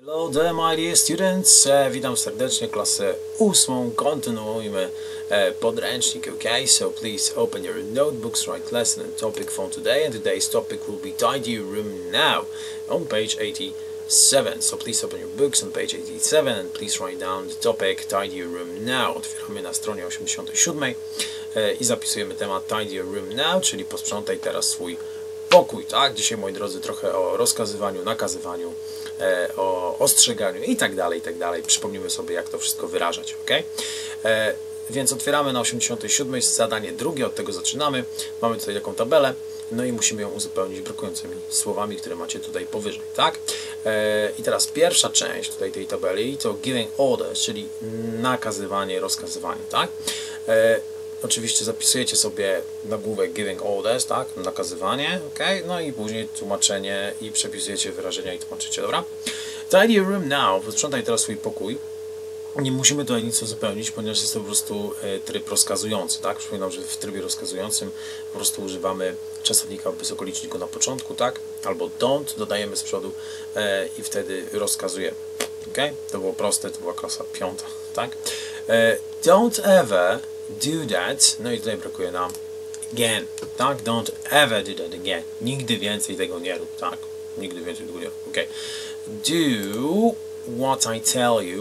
Hello there my dear students, witam serdecznie klasę 8, kontynuujmy podręcznik, okay? So please open your notebooks, write lesson and topic from today, and today's topic will be tidy your room now on page 87. So please open your books on page 87 and please write down the topic tidy your room now. Otwieramy na stronie 87 i zapisujemy temat tidy your room now, czyli posprzątaj teraz swój pokój, tak? Dzisiaj, moi drodzy, trochę o rozkazywaniu, nakazywaniu, o ostrzeganiu i tak dalej, i tak dalej. Przypomnimy sobie, jak to wszystko wyrażać, ok? Więc otwieramy na 87, zadanie drugie, od tego zaczynamy. Mamy tutaj taką tabelę, no i musimy ją uzupełnić brakującymi słowami, które macie tutaj powyżej, tak? I teraz pierwsza część tutaj tej tabeli to giving orders, czyli nakazywanie, rozkazywanie, tak? Oczywiście zapisujecie sobie nagłówek giving orders, tak, nakazywanie, ok, no i później tłumaczenie i przepisujecie wyrażenia i tłumaczycie, dobra? Tidy your room now, posprzątaj teraz swój pokój. Nie musimy tutaj nic uzupełnić, ponieważ jest to po prostu tryb rozkazujący, tak? Przypominam, że w trybie rozkazującym po prostu używamy czasownika bezokoliczniku na początku, tak? Albo don't dodajemy z przodu i wtedy rozkazujemy, ok? To było proste, to była klasa 5, tak? Don't ever do that, no i tutaj brakuje nam again, tak? Don't ever do that again. Nigdy więcej tego nie rób, tak? Nigdy więcej tego nie rób, ok? Do what I tell you,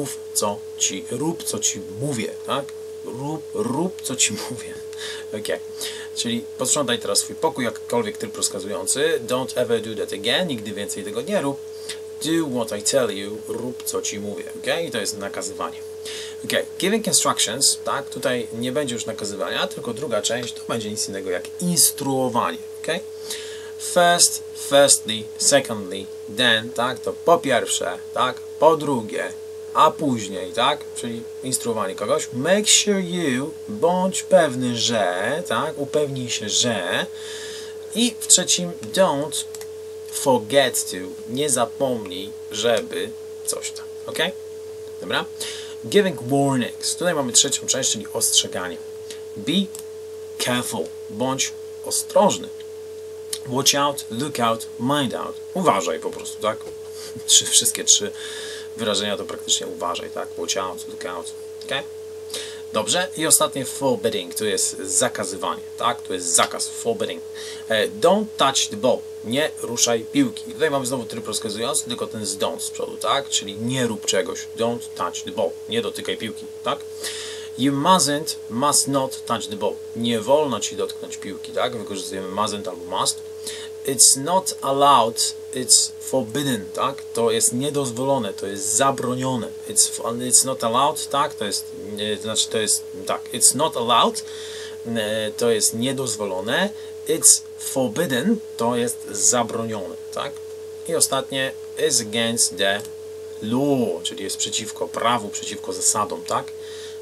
rób co ci mówię, tak? Rób co ci mówię, ok? Czyli posprzątaj teraz swój pokój, jakkolwiek tryb rozkazujący. Don't ever do that again, nigdy więcej tego nie rób. Do what I tell you, rób co ci mówię, ok? I to jest nakazywanie. Ok, giving instructions, tak, tutaj nie będzie już nakazywania, tylko druga część to będzie nic innego jak instruowanie, ok? First, firstly, secondly, then, tak, to po pierwsze, tak, po drugie, a później, tak, czyli instruowanie kogoś. Make sure you, bądź pewny, że, tak, upewnij się, że. I w trzecim, don't forget to, nie zapomnij, żeby coś tam, ok? Dobra? Giving warnings. Tutaj mamy trzecią część, czyli ostrzeganie. Be careful. Bądź ostrożny. Watch out, look out, mind out. Uważaj po prostu, tak? Wszystkie trzy wyrażenia to praktycznie uważaj, tak? Watch out, look out. Okay? Dobrze. I ostatnie forbidding. To jest zakazywanie, tak? To jest zakaz. Forbidding. Don't touch the ball. Nie ruszaj piłki. Tutaj mamy znowu tryb rozkazujący, tylko ten z don't z przodu, tak? Czyli nie rób czegoś. Don't touch the ball. Nie dotykaj piłki, tak? You must not touch the ball. Nie wolno ci dotknąć piłki, tak? Wykorzystujemy mustn't albo must. It's not allowed, it's forbidden, tak? To jest niedozwolone, to jest zabronione. It's not allowed, tak? To jest, tak. It's not allowed, to jest niedozwolone. It's forbidden, to jest zabronione, tak? I ostatnie, is against the law, czyli jest przeciwko prawu, przeciwko zasadom, tak?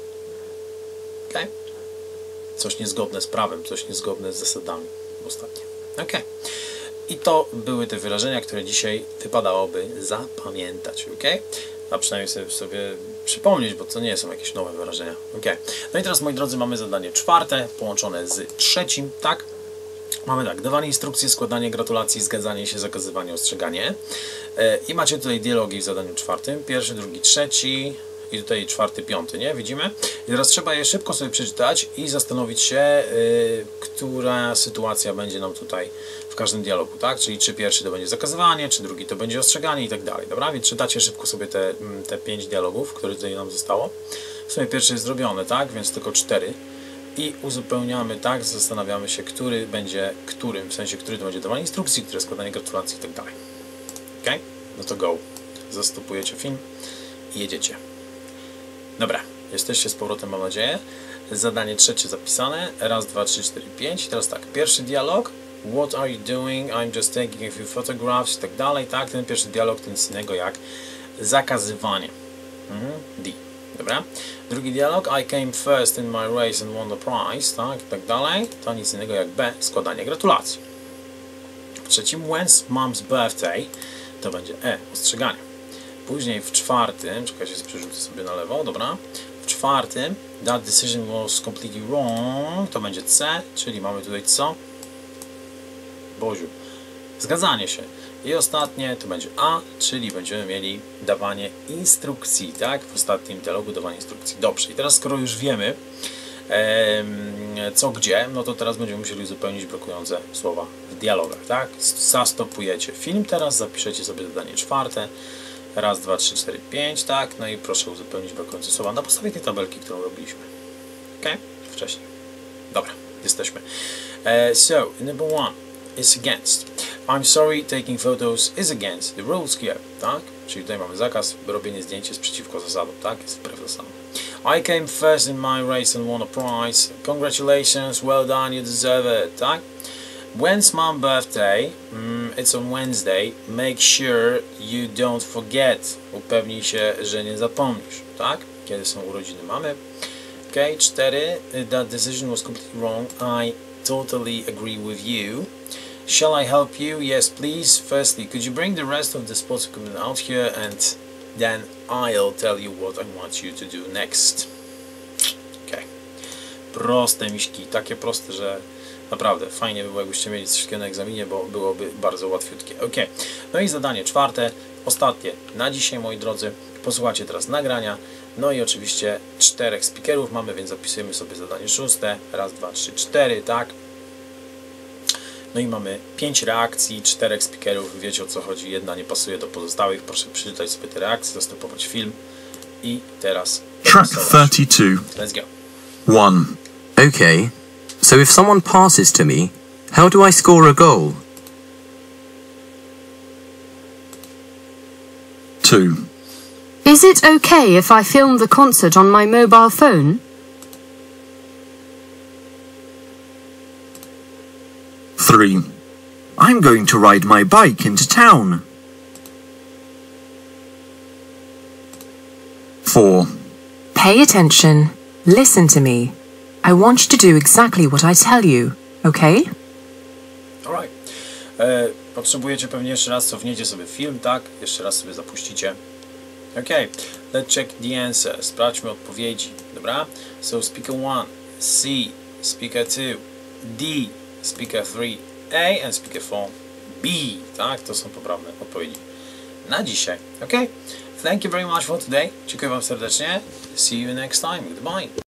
Okay? Coś niezgodne z prawem, coś niezgodne z zasadami. Ostatnie. Ok. I to były te wyrażenia, które dzisiaj wypadałoby zapamiętać, ok? A przynajmniej sobie przypomnieć, bo to nie są jakieś nowe wyrażenia, ok? No i teraz, moi drodzy, mamy zadanie czwarte, połączone z trzecim, tak? Mamy tak, dawanie instrukcji, składanie gratulacji, zgadzanie się, zakazywanie, ostrzeganie. I macie tutaj dialogi w zadaniu czwartym. Pierwszy, drugi, trzeci i tutaj czwarty, piąty, nie? Widzimy? I teraz trzeba je szybko sobie przeczytać i zastanowić się, która sytuacja będzie nam tutaj w każdym dialogu, tak? Czyli czy pierwszy to będzie zakazywanie, czy drugi to będzie ostrzeganie i tak dalej, dobra? Więc czytacie szybko sobie te 5 dialogów, które tutaj nam zostało. W sumie pierwszy jest zrobiony, tak? Więc tylko 4. I uzupełniamy, tak? Zastanawiamy się, który będzie którym, w sensie, który to będzie dawanie instrukcji, które składanie gratulacji i tak dalej. Ok? No to go. Zastopujecie film i jedziecie. Dobra, jesteście z powrotem, mam nadzieję. Zadanie trzecie zapisane. Raz, dwa, trzy, cztery, pięć. Teraz tak, pierwszy dialog. What are you doing? I'm just taking a few photographs i tak dalej. Tak, ten pierwszy dialog to nic innego jak zakazywanie. D. Dobra. Drugi dialog. I came first in my race and won the prize. Tak, i tak dalej. To nic innego jak B. Składanie gratulacji. W trzecim, when's mom's birthday? To będzie E. Ostrzeganie. Później w czwartym, czekajcie, przerzucę sobie na lewo, dobra. W czwartym, that decision was completely wrong, to będzie C, czyli mamy tutaj co? Boziu. Zgadzanie się. I ostatnie to będzie A, czyli będziemy mieli dawanie instrukcji, tak? W ostatnim dialogu dawanie instrukcji. Dobrze, i teraz skoro już wiemy co gdzie, no to teraz będziemy musieli uzupełnić brakujące słowa w dialogach, tak? Zastopujecie film teraz, zapiszecie sobie zadanie czwarte. Raz, dwa, trzy, cztery, pięć, tak? No i proszę uzupełnić brakujące słowa na podstawie tej tabelki, którą robiliśmy. Ok? Wcześniej. Dobra, jesteśmy. So, number one is against. I'm sorry, taking photos is against the rules here, tak? Czyli tutaj mamy zakaz, robienie zdjęć jest przeciwko zasadom, tak? Jest wbrew zasadom. I came first in my race and won a prize. Congratulations, well done, you deserve it, tak? When's mom birthday? It's on Wednesday. Make sure you don't forget. Upewnij się, że nie zapomnisz, tak? Kiedy są urodziny mamy. Okay, 4. That decision was completely wrong. I totally agree with you. Shall I help you? Yes, please. Firstly, could you bring the rest of the sports equipment out here and then I'll tell you what I want you to do next. Okay. Proste miśki, takie proste, że naprawdę fajnie by było, jakbyście mieli coś takiego na egzaminie, bo byłoby bardzo łatwiutkie. Ok, no i zadanie czwarte, ostatnie na dzisiaj, moi drodzy. Posłuchajcie teraz nagrania. No i oczywiście 4 speakerów mamy, więc zapisujemy sobie zadanie szóste. Raz, dwa, trzy, 4, tak? No i mamy 5 reakcji, 4 speakerów. Wiecie, o co chodzi. Jedna nie pasuje do pozostałych. Proszę przeczytać sobie te reakcje, zastopować film. I teraz... Track 32. Let's go. 1. Okay. So if someone passes to me, how do I score a goal? 2. Is it okay if I film the concert on my mobile phone? 3. I'm going to ride my bike into town. 4. Pay attention. Listen to me. I want you to do exactly what I tell you, okay? Alright. Potrzebujecie pewnie jeszcze raz, cofniecie sobie film, tak? Jeszcze raz sobie zapuścicie. Okay, let's check the answer. Sprawdźmy odpowiedzi, dobra? So speaker 1, C, speaker 2, D, speaker 3, A and speaker 4, B, tak? To są poprawne odpowiedzi na dzisiaj, okay? Thank you very much for today. Dziękuję wam serdecznie. See you next time. Goodbye.